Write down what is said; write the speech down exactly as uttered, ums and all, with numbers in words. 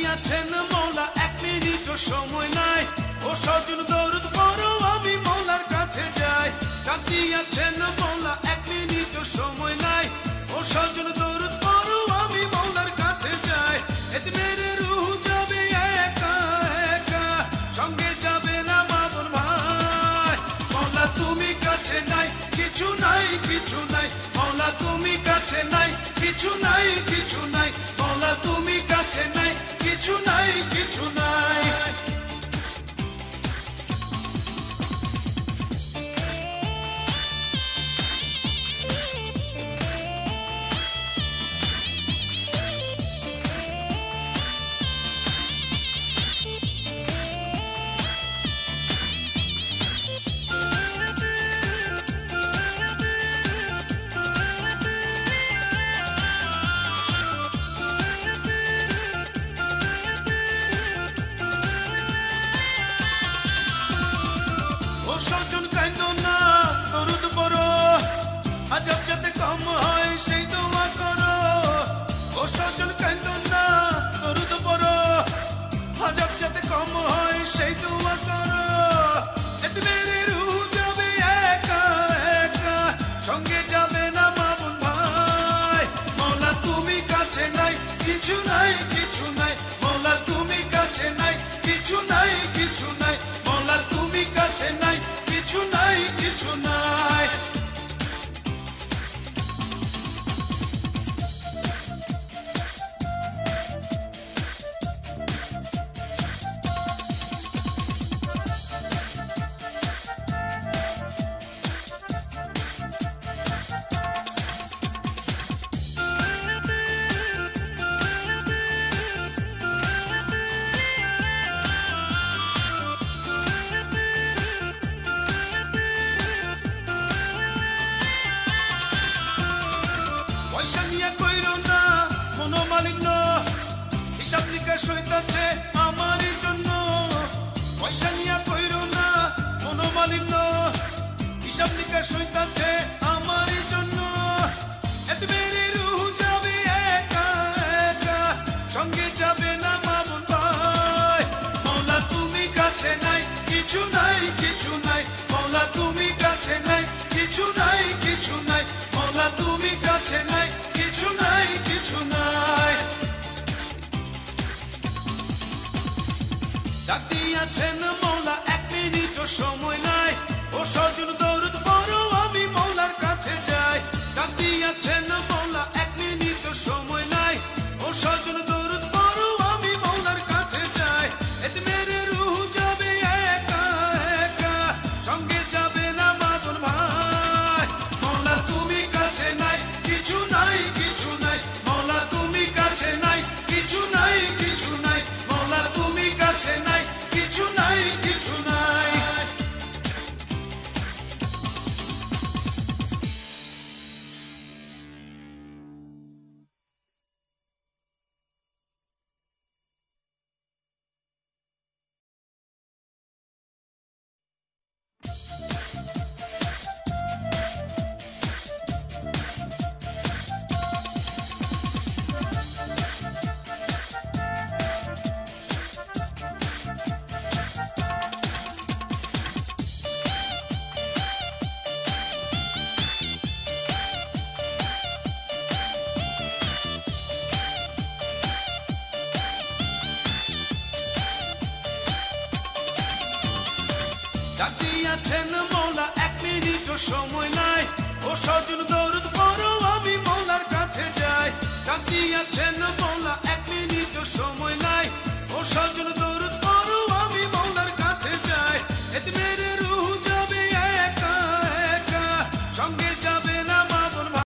দিয়াছেন মৌলা এক মিনিটও সময় নাই ও সজন দরুদ পড়ো আমি মৌলার কাছে যাই ডাক দিয়াছেন মৌলা এক মিনিটও সময় নাই ও সজন দরুদ পড়ো আমি মৌলার কাছে যাই এতে মেরে রূহ যাবে একা একা সঙ্গে যাবে না বাবন ভাই মৌলা তুমি কাছে নাই কিছু নাই কিছু নাই মৌলা তুমি কাছে নাই কিছু নাই কিছু নাই মৌলা তুমি কাছে নাই কিছু নাই কিছু নাই সজন কাইন্দো না দরুদ পড়ো আজব যাতে কম হয় সেই দোয়া করো ও সজন কাইন্দো না দরুদ পড়ো আজব যাতে কম হয় সেই দোয়া করো এতে মেরে রূহ যাবে একা একা সঙ্গে যাবে না মামুন ভাই মৌলা তুমি কাছে নাই কিছু নাই কিছু নাই মৌলা তুমি কাছে নাই কিছু নাই কিছু নাই মৌলা তুমি কাছে নাই কিছু নাই কিছু নাই পয়সা নিয়ে কইরো না মনোমালিন্য হিসাব নিকাশ হইতাছে আমার জন্য পয়সা নিয়ে কইরো না মনোমালিন্য হিসাব নিকাশ হইতাছে আমার জন্য এতে মেরে রূহ যাবে একা একা সঙ্গে যাবে না মামুন ভাই মৌলা তুমি কাছে নাই কিছু নাই কিছু নাই মৌলা তুমি কাছে নাই কিছু নাই কিছু নাই মৌলা তুমি কাছে নাই কিছু নাই কিছু নাই ডাক দিয়াছেন মৌলা এক মিনিটও সময় নাই ও সজন দরুদ পড়ো আমি মৌলার কাছে যাই ডাক দিয়াছেন মৌলা এক মিনিটও সময় নাই ও সজন দরুদ পড়ো আমি মৌলার কাছে যাই এতে মেরে রূহ যাবে একা একা সঙ্গে যাবে না মাদন ভাই মৌলা তুমি কাছে নাই কিছু নাই কিছু নাই মৌলা তুমি কাছে নাই কিছু নাই কিছু নাই মৌলা তুমি কাছে নাই কিছু নাই কিছু নাই ডাক দিয়াছেন মৌলা এক মিনিটও সময় নাই ও সজন দরুদ পড়ো আমি